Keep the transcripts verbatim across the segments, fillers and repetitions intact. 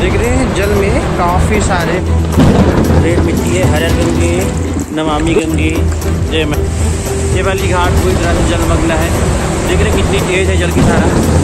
देख रहे हैं जल में काफ़ी सारे रेत मिट्टी है। हरर गंगे, नमामि गंगे, जय मां। ये वाली घाट पूरी तरह से जलमग्न है। देख रहे हैं कितनी तेज है जल की धारा।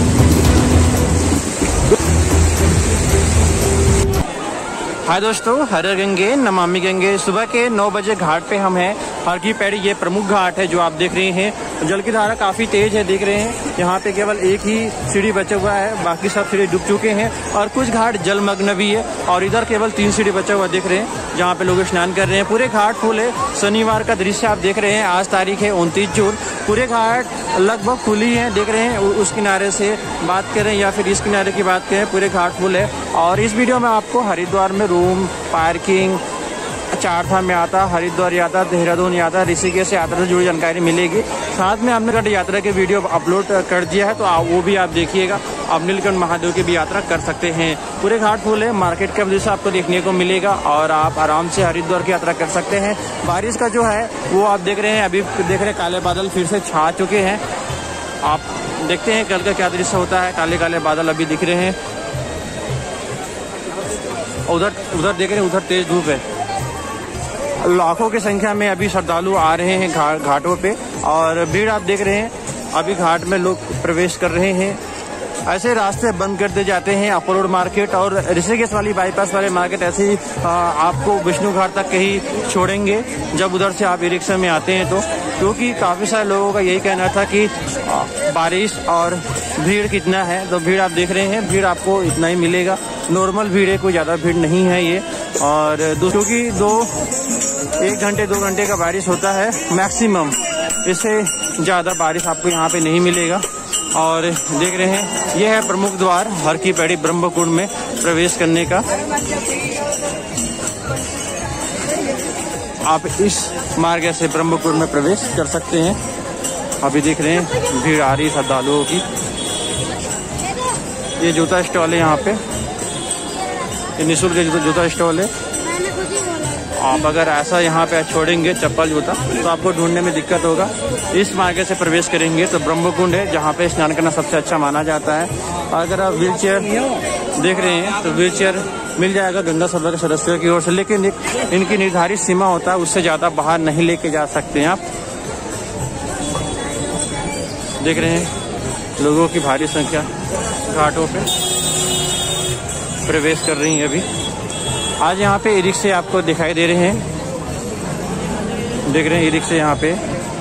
हाय दोस्तों, हरर गंगे, नमामि गंगे। सुबह के नौ बजे घाट पे हम हैं। हर की पैड़ी ये प्रमुख घाट है जो आप देख रहे हैं। जल की धारा काफ़ी तेज है, देख रहे हैं। यहाँ पे केवल एक ही सीढ़ी बचा हुआ है, बाकी सब सीढ़ी डूब चुके हैं और कुछ घाट जलमग्न भी है। और इधर केवल तीन सीढ़ी बचा हुआ देख रहे हैं जहाँ पे लोग स्नान कर रहे हैं। पूरे घाट फुल है। शनिवार का दृश्य आप देख रहे हैं। आज तारीख है उनतीस जून। पूरे घाट लगभग खुली है, देख रहे हैं। उस किनारे से बात करें या फिर इस किनारे की बात करें, पूरे घाट फुल है। और इस वीडियो में आपको हरिद्वार में रूम, पार्किंग, चार धाम में आता, हरिद्वार यात्रा, देहरादून यात्रा, ऋषिकेश यात्रा से जुड़ी जानकारी मिलेगी। साथ में हमने गढ़ यात्रा के वीडियो अपलोड कर दिया है, तो आप वो भी आप देखिएगा। आप नीलकंठ महादेव की भी यात्रा कर सकते हैं। पूरे घाट फुल है। मार्केट का दृश्य आपको देखने को मिलेगा और आप आराम से हरिद्वार की यात्रा कर सकते हैं। बारिश का जो है वो आप देख रहे हैं। अभी देख रहे हैं काले बादल फिर से छा चुके हैं। आप देखते हैं कल का क्या दृश्य होता है। काले काले बादल अभी दिख रहे हैं। उधर उधर देख रहे हैं, उधर तेज धूप है। लाखों की संख्या में अभी श्रद्धालु आ रहे हैं घा, घाटों पे और भीड़ आप देख रहे हैं। अभी घाट में लोग प्रवेश कर रहे हैं। ऐसे रास्ते बंद कर दिए जाते हैं। अपर रोड मार्केट और ऋषिकेश वाली बाईपास वाले मार्केट ऐसे ही आपको विष्णु घाट तक कहीं छोड़ेंगे जब उधर से आप ई रिक्शा में आते हैं तो। क्योंकि काफ़ी सारे लोगों का यही कहना था कि बारिश और भीड़ कितना है, तो भीड़ आप देख रहे हैं। भीड़ आपको इतना ही मिलेगा। नॉर्मल भीड़ है, कोई ज़्यादा भीड़ नहीं है ये। और क्योंकि दो एक घंटे दो घंटे का बारिश होता है मैक्सिमम, इससे ज़्यादा बारिश आपको यहाँ पे नहीं मिलेगा। और देख रहे हैं ये है प्रमुख द्वार हर की पैड़ी ब्रह्मकुंड में प्रवेश करने का। आप इस मार्ग से ब्रह्मकुंड में प्रवेश कर सकते हैं। अभी देख रहे हैं भीड़ आ रही है श्रद्धालुओं की। ये जूता स्टॉल है यहाँ पे, ये निःशुल्क जूता स्टॉल है। आप अगर ऐसा यहाँ पे छोड़ेंगे चप्पल जूता तो आपको ढूंढने में दिक्कत होगा। इस मार्ग से प्रवेश करेंगे तो ब्रह्मकुंड है जहाँ पे स्नान करना सबसे अच्छा माना जाता है। अगर आप व्हील चेयर देख रहे हैं तो व्हील चेयर मिल जाएगा गंगा सभा के सदस्यों की ओर से, लेकिन एक इनकी निर्धारित सीमा होता है, उससे ज़्यादा बाहर नहीं लेके जा सकते हैं आप। देख रहे हैं लोगों की भारी संख्या घाटों पे प्रवेश कर रही है। अभी आज यहाँ पे ई रिक्शे आपको दिखाई दे रहे हैं। देख रहे हैं ई रिक्शे यहाँ पे।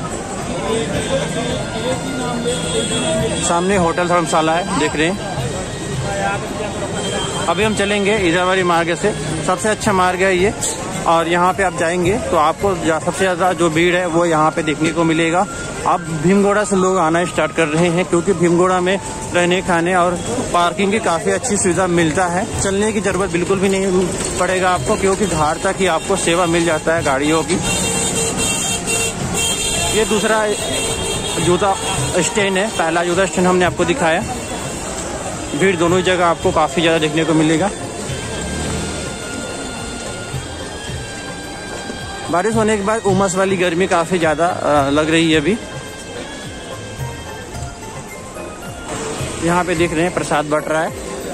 सामने होटल धर्मशाला है, देख रहे हैं। अभी हम चलेंगे इधर वाली मार्ग से। सबसे अच्छा मार्ग है ये। और यहाँ पे आप जाएंगे तो आपको सबसे ज़्यादा जो भीड़ है वो यहाँ पे देखने को मिलेगा। अब भीमगोड़ा से लोग आना स्टार्ट कर रहे हैं क्योंकि भीमगोड़ा में रहने, खाने और पार्किंग की काफ़ी अच्छी सुविधा मिलता है। चलने की ज़रूरत बिल्कुल भी नहीं पड़ेगा आपको, क्योंकि घाट तक ही आपको सेवा मिल जाता है गाड़ियों की। ये दूसरा जूता स्टैंड है। पहला जूता स्टैंड हमने आपको दिखाया। भीड़ दोनों जगह आपको काफ़ी ज़्यादा देखने को मिलेगा। बारिश होने के बाद उमस वाली गर्मी काफ़ी ज़्यादा लग रही है। अभी यहाँ पे देख रहे हैं प्रसाद बट रहा है।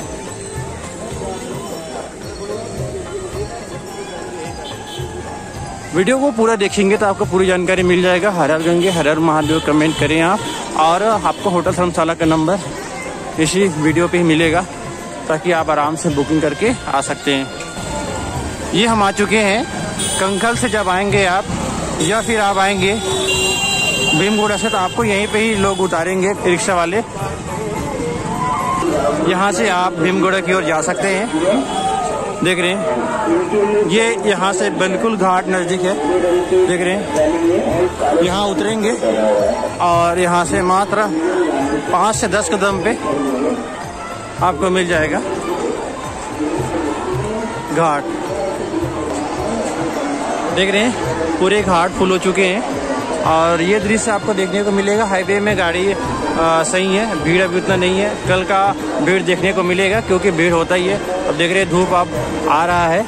वीडियो को पूरा देखेंगे तो आपको पूरी जानकारी मिल जाएगा। हरर गंगे, हरर महादेव कमेंट करें आप। और आपको होटल धर्मशाला का नंबर इसी वीडियो पे ही मिलेगा ताकि आप आराम से बुकिंग करके आ सकते हैं। ये हम आ चुके हैं कंखल से। जब आएंगे आप या फिर आप आएंगे भीमगोड़ा से तो आपको यहीं पे ही लोग उतारेंगे रिक्शा वाले। यहाँ से आप भीमगोड़ा की ओर जा सकते हैं। देख रहे हैं ये यहाँ से बिल्कुल घाट नज़दीक है। देख रहे हैं यहाँ उतरेंगे और यहाँ से मात्र पाँच से दस कदम पे आपको मिल जाएगा घाट। देख रहे हैं पूरे घाट फुल हो चुके हैं और ये दृश्य आपको देखने को मिलेगा। हाईवे में गाड़ी आ, सही है, भीड़ अभी उतना नहीं है। कल का भीड़ देखने को मिलेगा क्योंकि भीड़ होता ही है। अब देख रहे हैं धूप अब आ रहा है।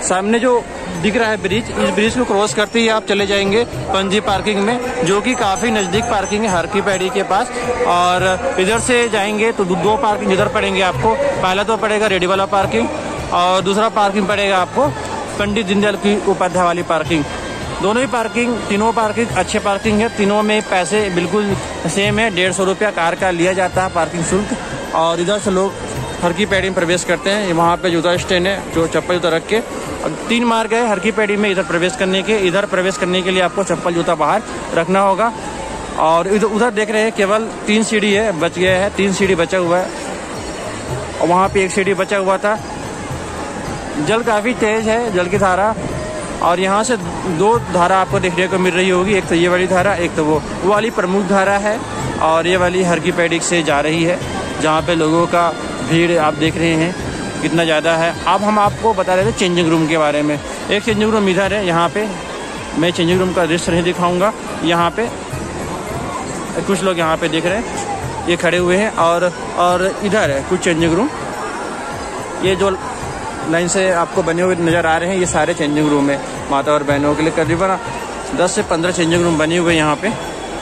सामने जो दिख रहा है ब्रिज, इस ब्रिज को क्रॉस करते ही आप चले जाएंगे पंजी पार्किंग में, जो कि काफ़ी नज़दीक पार्किंग है हर की पैड़ी के पास। और इधर से जाएंगे तो दो पार्किंग इधर पड़ेंगे आपको। पहला तो पड़ेगा रेडी वाला पार्किंग और दूसरा पार्किंग पड़ेगा आपको पंडित दीनदयाल की उपाध्याय वाली पार्किंग। दोनों ही पार्किंग, तीनों पार्किंग अच्छे पार्किंग है। तीनों में पैसे बिल्कुल सेम है, डेढ़ सौ रुपया कार का लिया जाता है पार्किंग शुल्क। और इधर से लोग हर की पैड़ी में प्रवेश करते हैं। वहाँ पे जूता स्टैंड है, जो चप्पल जूता रख के। तीन मार्ग है हर की पैड़ी में इधर प्रवेश करने के। इधर प्रवेश करने के लिए आपको चप्पल जूता बाहर रखना होगा। और इधर उधर देख रहे हैं केवल तीन सीढ़ी है, बच गया है, तीन सीढ़ी बचा हुआ है। और वहाँ पे एक सीढ़ी बचा हुआ था। जल काफ़ी तेज है, जल की धारा। और यहाँ से दो धारा आपको देखने को मिल रही होगी, एक तो ये वाली धारा, एक तो वो वो वाली प्रमुख धारा है। और ये वाली हर की पैड़ी से जा रही है, जहाँ पे लोगों का भीड़ आप देख रहे हैं कितना ज़्यादा है। अब हम आपको बता रहे थे चेंजिंग रूम के बारे में। एक चेंजिंग रूम इधर है, यहाँ पे मैं चेंजिंग रूम का दृश्य नहीं दिखाऊंगा। यहाँ पे कुछ लोग यहाँ पे देख रहे हैं, ये खड़े हुए हैं। और और इधर है कुछ चेंजिंग रूम, ये जो लाइन से आपको बने हुए नज़र आ रहे हैं, ये सारे चेंजिंग रूम है माता और बहनों के लिए। करीबन दस से पंद्रह चेंजिंग रूम बने हुए हैं यहाँ पे।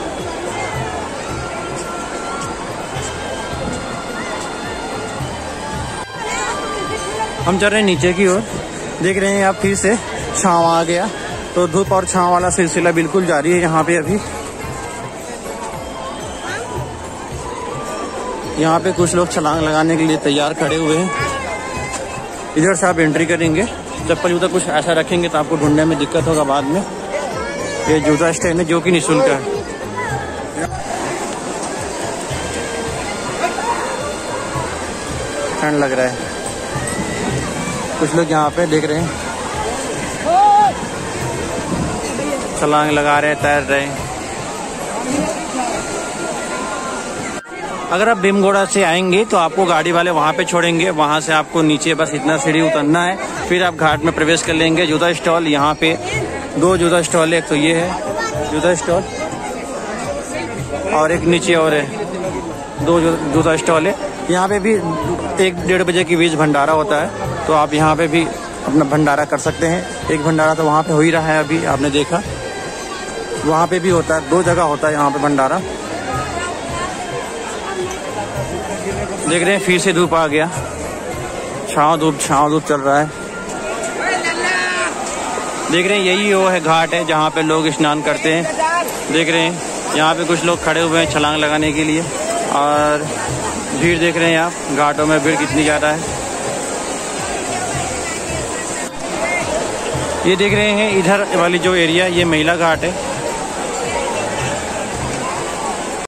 हम चल रहे हैं नीचे की ओर। देख रहे हैं आप फिर से छाँव आ गया, तो धूप और छाँव वाला सिलसिला बिल्कुल जारी है यहाँ पे। अभी यहाँ पे कुछ लोग छलांग लगाने के लिए तैयार खड़े हुए हैं। इधर से आप एंट्री करेंगे, चप्पल जूता कुछ ऐसा रखेंगे तो आपको ढूंढने में दिक्कत होगा बाद में। ये जूता स्टैंड है जो कि निःशुल्क है। ठंड लग रहा है, कुछ लोग यहाँ पे देख रहे हैं छलांग लगा रहे हैं, तैर रहे हैं। अगर आप भीमगोड़ा से आएंगे तो आपको गाड़ी वाले वहाँ पे छोड़ेंगे, वहाँ से आपको नीचे बस इतना सीढ़ी उतरना है, फिर आप घाट में प्रवेश कर लेंगे। जूता स्टॉल यहाँ पे दो जूता स्टॉल है, एक तो ये है जूता स्टॉल और एक नीचे और है, दो जूता स्टॉल है। यहाँ पे भी एक डेढ़ बजे के बीच भंडारा होता है, तो आप यहाँ पे भी अपना भंडारा कर सकते हैं। एक भंडारा तो वहाँ पे हो ही रहा है, अभी आपने देखा, वहाँ पे भी होता है। दो जगह होता है यहाँ पे भंडारा। देख रहे हैं फिर से धूप आ गया, छाँव धूप छाँव धूप चल रहा है। देख रहे हैं यही वो है घाट है जहाँ पे लोग स्नान करते हैं। देख रहे हैं यहाँ पे कुछ लोग खड़े हुए हैं छलांग लगाने के लिए। और भीड़ देख रहे हैं आप, घाटों में भीड़ कितनी ज़्यादा है। ये देख रहे हैं इधर वाली जो एरिया, ये महिला घाट है।